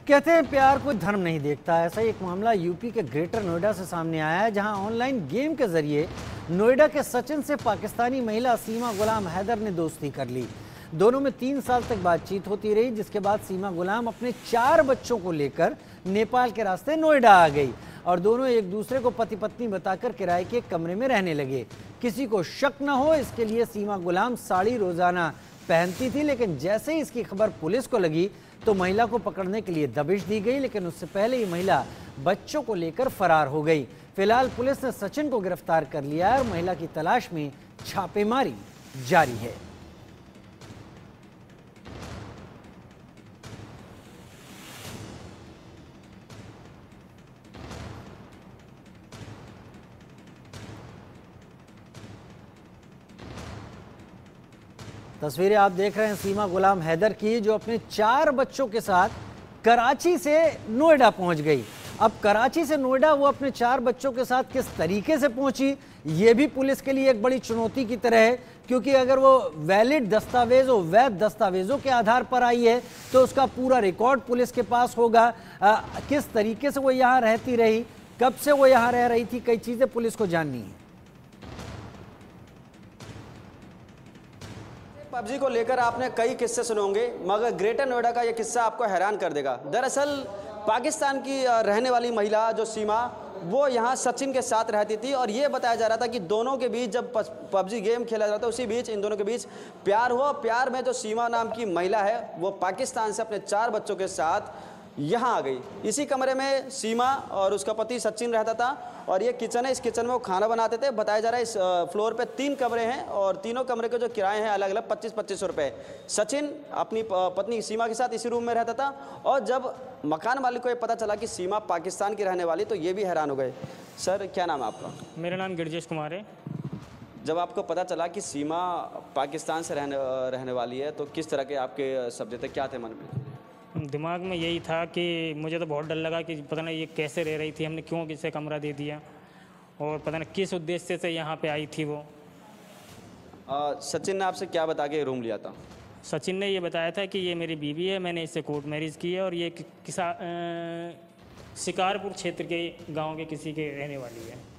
कहते हैं प्यार कोई धर्म नहीं देखता। ऐसा ही एक मामला यूपी के ग्रेटर नोएडा से सामने आया है, जहां ऑनलाइन गेम के जरिए नोएडा के सचिन से पाकिस्तानी महिला सीमा गुलाम हैदर ने दोस्ती कर ली। दोनों में 3 साल तक बातचीत होती रही, जिसके बाद सीमा गुलाम अपने 4 बच्चों को लेकर नेपाल के रास्ते नोएडा आ गई और दोनों एक दूसरे को पति पत्नी बताकर किराए के कमरे में रहने लगे। किसी को शक न हो इसके लिए सीमा गुलाम साड़ी रोजाना पहनती थी, लेकिन जैसे ही इसकी खबर पुलिस को लगी तो महिला को पकड़ने के लिए दबिश दी गई, लेकिन उससे पहले ही महिला बच्चों को लेकर फरार हो गई। फिलहाल पुलिस ने सचिन को गिरफ्तार कर लिया है और महिला की तलाश में छापेमारी जारी है। तस्वीरें आप देख रहे हैं सीमा गुलाम हैदर की, जो अपने 4 बच्चों के साथ कराची से नोएडा पहुंच गई। अब कराची से नोएडा वो अपने 4 बच्चों के साथ किस तरीके से पहुंची, ये भी पुलिस के लिए एक बड़ी चुनौती की तरह है, क्योंकि अगर वो वैलिड दस्तावेजों, वैध दस्तावेजों के आधार पर आई है तो उसका पूरा रिकॉर्ड पुलिस के पास होगा। किस तरीके से वो यहाँ रहती रही, कब से वो यहाँ रह रही थी, कई चीज़ें पुलिस को जाननी है। पबजी को लेकर आपने कई किस्से सुने होंगे, मगर ग्रेटर नोएडा का यह किस्सा आपको हैरान कर देगा। दरअसल पाकिस्तान की रहने वाली महिला जो सीमा, वो यहाँ सचिन के साथ रहती थी और ये बताया जा रहा था कि दोनों के बीच जब पबजी गेम खेला जा रहा था, उसी बीच इन दोनों के बीच प्यार हुआ। प्यार में जो सीमा नाम की महिला है वो पाकिस्तान से अपने 4 बच्चों के साथ यहाँ आ गई। इसी कमरे में सीमा और उसका पति सचिन रहता था और ये किचन है, इस किचन में वो खाना बनाते थे। बताया जा रहा है इस फ्लोर पे 3 कमरे हैं और तीनों कमरे के जो किराए हैं अलग अलग 25-25 रुपये। सचिन अपनी पत्नी सीमा के साथ इसी रूम में रहता था और जब मकान मालिक को ये पता चला कि सीमा पाकिस्तान की रहने वाली, तो ये भी हैरान हो गए। सर, क्या नाम है आपका? मेरा नाम गिरजेश कुमार है। जब आपको पता चला कि सीमा पाकिस्तान से रहने वाली है, तो किस तरह के आपके शब्द थे, क्या थे मन में? दिमाग में यही था कि मुझे तो बहुत डर लगा कि पता नहीं ये कैसे रह रही थी, हमने क्यों किसे कमरा दे दिया और पता नहीं किस उद्देश्य से यहाँ पे आई थी वो। सचिन ने आपसे क्या बता के रूम लिया था? सचिन ने ये बताया था कि ये मेरी बीवी है, मैंने इससे कोर्ट मैरिज की है और ये शिकारपुर क्षेत्र के गांव के किसी के रहने वाली है।